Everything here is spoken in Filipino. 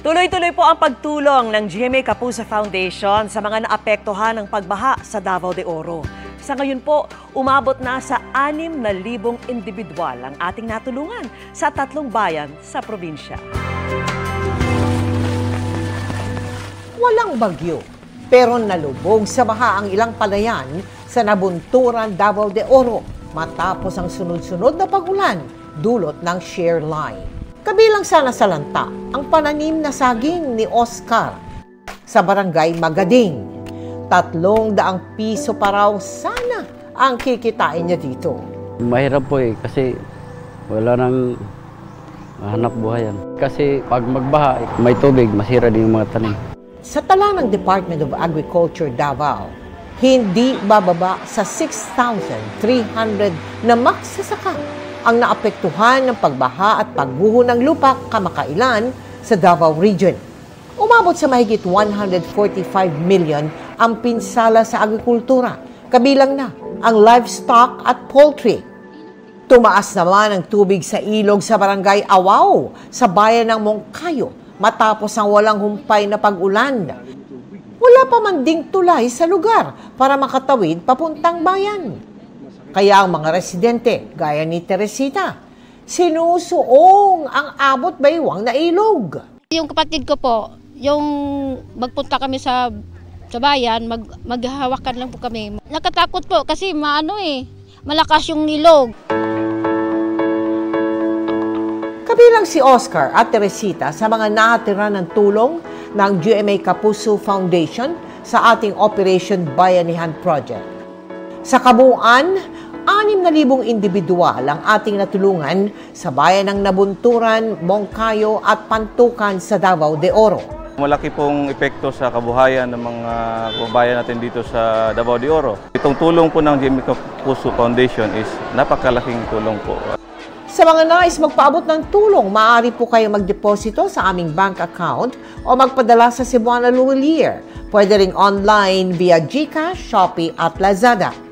Tuloy-tuloy po ang pagtulong ng GMA Kapuso Foundation sa mga naapektuhan ng pagbaha sa Davao de Oro. Sa ngayon po, umabot na sa 6,000 individual ang ating natulungan sa 3 bayan sa probinsya. Walang bagyo, pero nalubog sa baha ang ilang palayan sa Nabunturan, Davao de Oro matapos ang sunod-sunod na pag-ulan dulot ng shear line. Kabilang sana sa lanta ang pananim na saging ni Oscar sa barangay Magading. 300 piso pa raw sana ang kikitain niya dito. Mahirap po kasi wala nang hanap buhayan. Kasi pag magbaha, may tubig, masira din yung mga tanim. Sa tala ng Department of Agriculture Davao, hindi bababa sa 6,300 na magsasaka ang naapektuhan ng pagbaha at pagguho ng lupa kamakailan sa Davao Region. Umabot sa mahigit 145 million ang pinsala sa agrikultura, kabilang na ang livestock at poultry. Tumaas naman ang tubig sa ilog sa barangay Awao sa bayan ng Mongkayo matapos ang walang humpay na pag-ulan. Wala pa man ding tulay sa lugar para makatawid papuntang bayan. Kaya ang mga residente, gaya ni Teresita, sinusuong ang abot baywang na ilog. Yung kapatid ko po, yung magpunta kami sa bayan, maghahawakan lang po kami. Nakatakot po kasi malakas yung ilog. Kabilang si Oscar at Teresita sa mga natira ng tulong ng GMA Kapuso Foundation sa ating Operation Bayanihan Project. Sa kabuuan, 6,000 individual ang ating natulungan sa bayan ng Nabunturan, Mongkayo at Pantukan sa Davao de Oro. Malaki pong epekto sa kabuhayan ng mga kababayan natin dito sa Davao de Oro. Itong tulong po ng GMA Kapuso Foundation is napakalaking tulong po. Sa mga nais magpaabot ng tulong, maaari po kayo magdeposito sa aming bank account o magpadala sa Cebuana Luwalier. Pwede ring online via GCash, Shopee at Lazada.